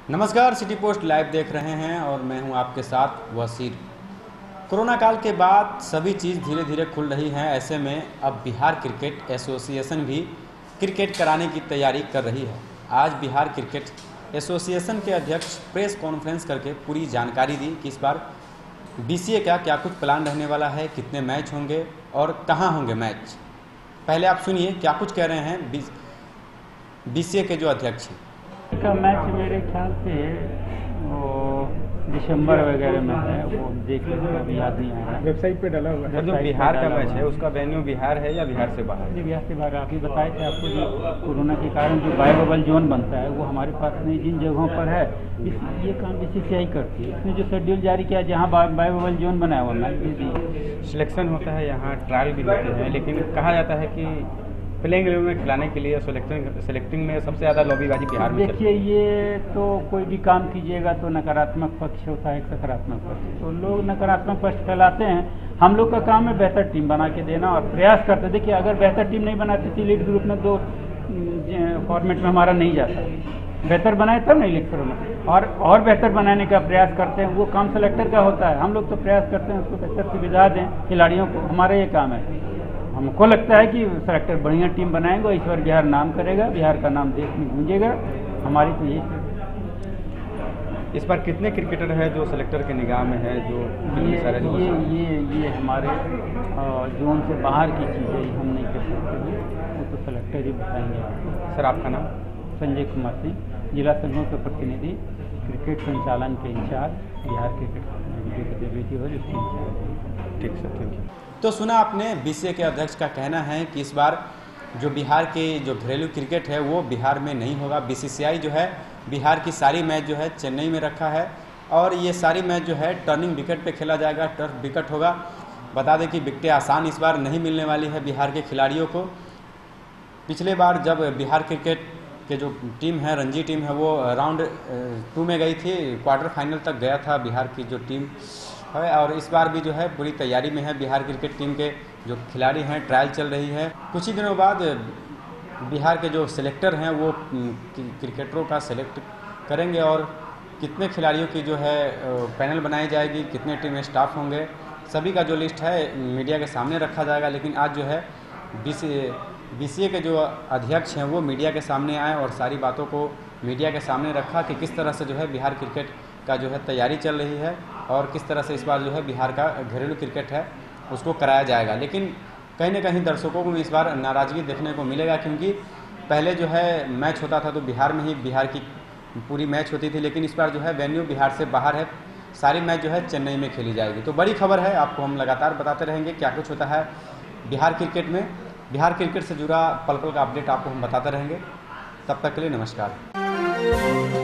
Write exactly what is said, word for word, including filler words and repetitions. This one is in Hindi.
नमस्कार, सिटी पोस्ट लाइव देख रहे हैं और मैं हूं आपके साथ वसीर। कोरोना काल के बाद सभी चीज़ धीरे धीरे खुल रही हैं। ऐसे में अब बिहार क्रिकेट एसोसिएशन भी क्रिकेट कराने की तैयारी कर रही है। आज बिहार क्रिकेट एसोसिएशन के अध्यक्ष प्रेस कॉन्फ्रेंस करके पूरी जानकारी दी कि इस बार बीसीए का क्या कुछ प्लान रहने वाला है, कितने मैच होंगे और कहाँ होंगे मैच। पहले आप सुनिए क्या कुछ कह रहे हैं बीसीए के जो अध्यक्ष हैं। का मैच मेरे ख्याल से वो दिसंबर वगैरह में है, वो देख लेंगे, अभी याद नहीं आ रहा। वेबसाइट पे डाला हुआ है। जो बिहार का मैच है उसका वेन्यू बिहार है या बिहार से बाहर? जी, बिहार से बाहर। आप ही बताए थे आपको जो कोरोना के कारण जो बायो बबल जोन बनता है वो हमारे पास नहीं, जिन जगहों पर है इस ये काम बीसीसीआई करती है। इसने जो शेड्यूल जारी किया जहाँ बायो बबल जोन बनाया हुआ मैच सिलेक्शन होता है, यहाँ ट्रायल भी होते हैं, लेकिन कहा जाता है कि प्लेइंग इलेवन में खिलाने के लिए सिलेक्टिंग सिलेक्टिंग में सबसे ज़्यादा लॉबीबाजी बिहार में। देखिए, ये तो कोई भी काम कीजिएगा तो नकारात्मक पक्ष होता है, एक सकारात्मक पक्ष। तो लोग नकारात्मक पक्ष फैलाते हैं। हम लोग का काम है बेहतर टीम बना के देना और प्रयास करते। देखिए, अगर बेहतर टीम नहीं बनाती थी लीड ग्रुप में दो फॉर्मेट में हमारा नहीं जाता। बेहतर बनाए तब नहीं लीग में, और और बेहतर बनाने का प्रयास करते हैं। वो काम सेलेक्टर का होता है। हम लोग तो प्रयास करते हैं उसको बेहतर सुविधा दें खिलाड़ियों को, हमारा ये काम है। हमको लगता है कि सेलेक्टर बढ़िया टीम बनाएंगे, इस बार बिहार नाम करेगा, बिहार का नाम देश में गूंजेगा। हमारी तो यही इस बार कितने क्रिकेटर है जो सेलेक्टर के निगाह में है? जो ये ये ये ये हमारे जोन से बाहर की चीज़ें हम नहीं कर सकते, वो तो सेलेक्टर ही बताएंगे। सर, आपका नाम? संजय कुमार सिंह, जिला संघों के प्रतिनिधि, क्रिकेट संचालन के इंचार्ज, बिहार क्रिकेट हो इंचार्ज। ठीक सर, थैंक यू। तो सुना आपने बीसीए के अध्यक्ष का कहना है कि इस बार जो बिहार के जो घरेलू क्रिकेट है वो बिहार में नहीं होगा। बीसीसीआई जो है बिहार की सारी मैच जो है चेन्नई में रखा है और ये सारी मैच जो है टर्निंग विकेट पे खेला जाएगा, टर्फ विकेट होगा। बता दें कि विकेटें आसान इस बार नहीं मिलने वाली है बिहार के खिलाड़ियों को। पिछले बार जब बिहार क्रिकेट के जो टीम है, रणजी टीम है, वो राउंड टू में गई थी, क्वार्टर फाइनल तक गया था बिहार की जो टीम है। और इस बार भी जो है पूरी तैयारी में है बिहार क्रिकेट टीम के जो खिलाड़ी हैं, ट्रायल चल रही है। कुछ ही दिनों बाद बिहार के जो सिलेक्टर हैं वो क्रिकेटरों का सिलेक्ट करेंगे और कितने खिलाड़ियों की जो है पैनल बनाई जाएगी, कितने टीम स्टाफ होंगे, सभी का जो लिस्ट है मीडिया के सामने रखा जाएगा। लेकिन आज जो है बीसीए बीसीए के जो अध्यक्ष हैं वो मीडिया के सामने आए और सारी बातों को मीडिया के सामने रखा कि किस तरह से जो है बिहार क्रिकेट का जो है तैयारी चल रही है और किस तरह से इस बार जो है बिहार का घरेलू क्रिकेट है उसको कराया जाएगा। लेकिन कहीं ना कहीं दर्शकों को इस बार नाराज़गी देखने को मिलेगा, क्योंकि पहले जो है मैच होता था तो बिहार में ही बिहार की पूरी मैच होती थी, लेकिन इस बार जो है वेन्यू बिहार से बाहर है, सारी मैच जो है चेन्नई में खेली जाएगी। तो बड़ी खबर है, आपको हम लगातार बताते रहेंगे क्या कुछ होता है बिहार क्रिकेट में। बिहार क्रिकेट से जुड़ा पल पल का अपडेट आपको हम बताते रहेंगे। तब तक के लिए नमस्कार।